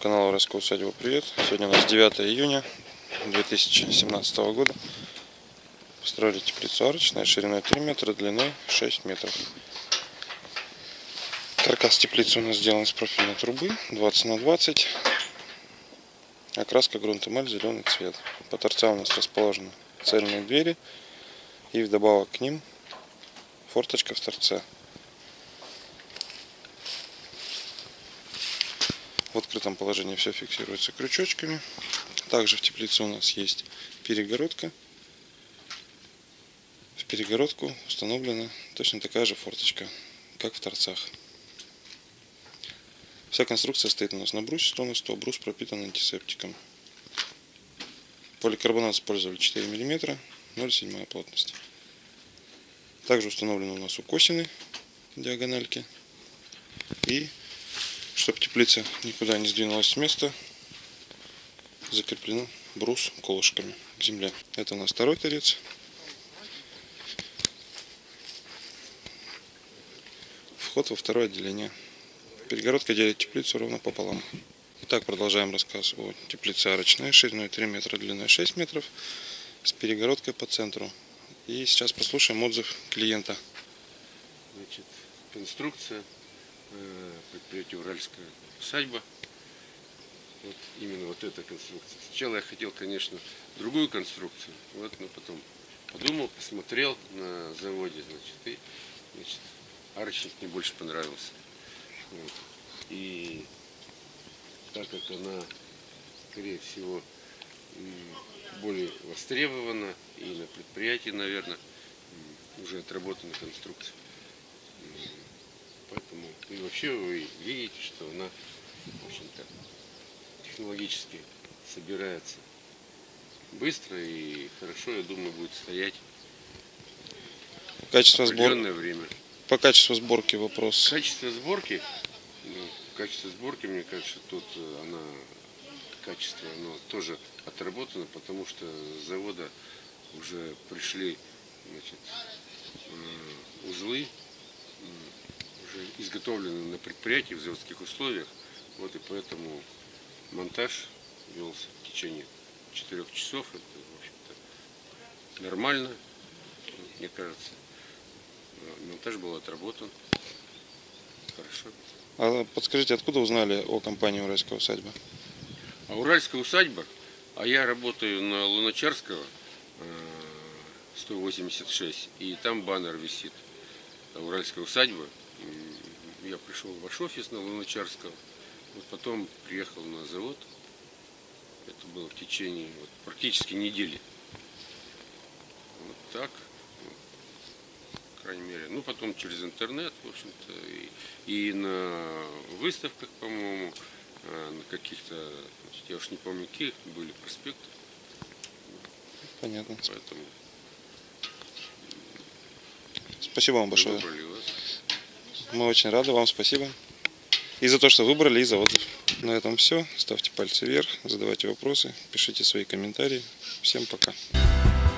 каналу Уральская усадьба, привет! Сегодня у нас 9 июня 2017 года. Построили теплицу арочная, шириной 3 метра, длиной 6 метров. Каркас теплицы у нас сделан из профильной трубы 20 на 20. Окраска грунт эмаль, зеленый цвет. По торцам у нас расположены цельные двери и вдобавок к ним форточка в торце. В открытом положении все фиксируется крючочками. Также в теплице у нас есть перегородка. В перегородку установлена точно такая же форточка, как в торцах. Вся конструкция стоит у нас на брусе 100 на 100. Брус пропитан антисептиком. Поликарбонат использовали 4 мм, 0,7 плотность. Также установлены у нас укосины диагональки. И чтобы теплица никуда не сдвинулась с места, закреплен брус колышками к земле. Это у нас второй торец. Вход во второе отделение. Перегородка делит теплицу ровно пополам. Итак, продолжаем рассказ о теплице арочной, шириной 3 метра, длиной 6 метров, с перегородкой по центру. И сейчас послушаем отзыв клиента. Значит, конструкция предприятия Уральская усадьба. Вот именно вот эта конструкция. Сначала я хотел, конечно, другую конструкцию. Вот, но потом подумал, посмотрел на заводе, значит, арочник мне больше понравился. Вот. И так как она, скорее всего, более востребована и на предприятии, наверное, уже отработана конструкция. Поэтому и вообще вы видите, что она, в общем-то, технологически собирается быстро и хорошо, я думаю, будет стоять определенное время. По качеству сборки вопрос. Качество сборки, мне кажется, тут качество оно тоже отработано, потому что с завода уже пришли, значит, узлы, уже изготовлены на предприятии в заводских условиях. Вот и поэтому монтаж велся в течение 4 часов. Это, в общем-то, нормально, мне кажется. Монтаж был отработан хорошо. А подскажите, откуда узнали о компании Уральская усадьба? А Уральская усадьба, а я работаю на Луначарского 186, и там баннер висит. Уральская усадьба. Я пришел в ваш офис на Луначарского, вот потом приехал на завод. Это было в течение практически недели. Вот так. По крайней мере. Ну, потом через интернет, в общем-то, и на выставках, по-моему, на каких-то, я уж не помню, каких были проспекты. Понятно. Поэтому спасибо вам большое. Мы очень рады вам, спасибо. И за то, что выбрали, и за отзыв. На этом все. Ставьте пальцы вверх, задавайте вопросы, пишите свои комментарии. Всем пока.